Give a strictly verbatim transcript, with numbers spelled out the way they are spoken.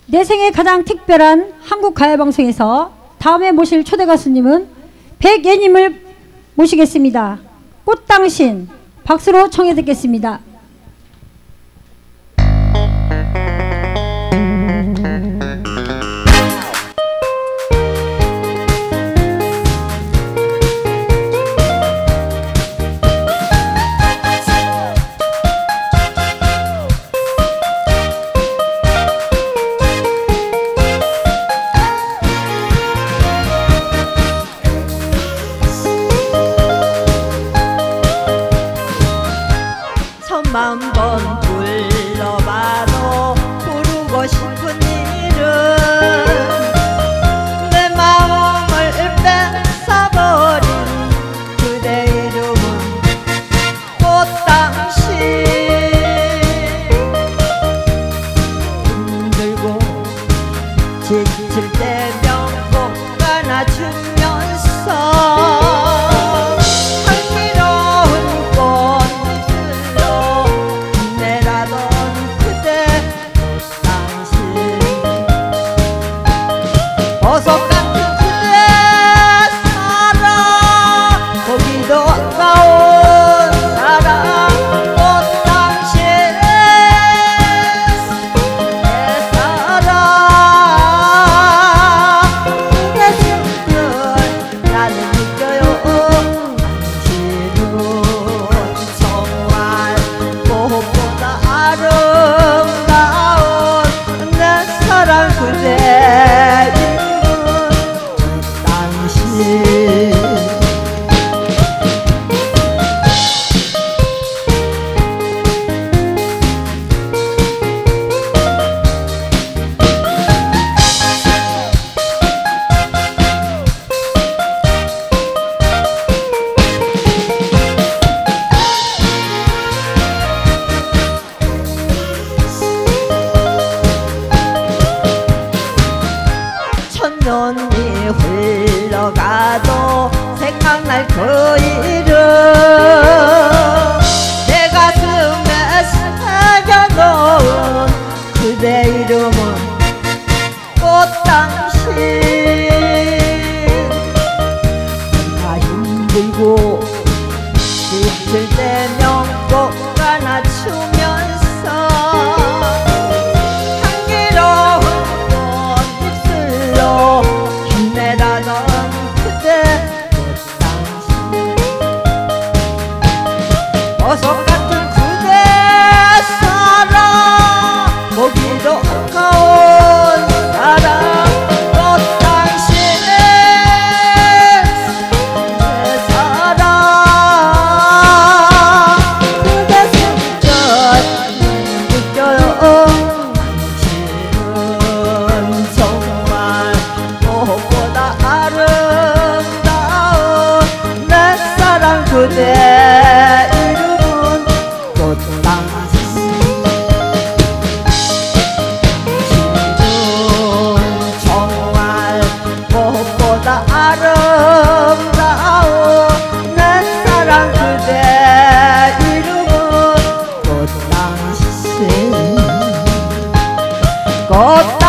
내 생에 가장 특별한 한국 가요방송에서 다음에 모실 초대 가수님은 백예님을 모시겠습니다. 꽃당신 박수로 청해 듣겠습니다. 천만 번 불러봐도 부르고 싶은 이름 내 마음을 뺏어버린 그대 이름은 꽃당신 힘들고 지칠 때면 꼭 안아주면서 천년이 흘러가도 생각날 그 이름 내 가슴에 새겨놓은 그대 이름은 꽃당신 다 힘들고 지칠 때면 꼭 안아주면서 보석 같은 그대 사랑 보기도 아까운 사랑 꽃당신 내 사랑 그대 손끝 느껴요 당신은 정말 무엇보다 아름다운 내 사랑 그대 아름다운 내 사랑 그대 이름은 꽃당신 꽃당신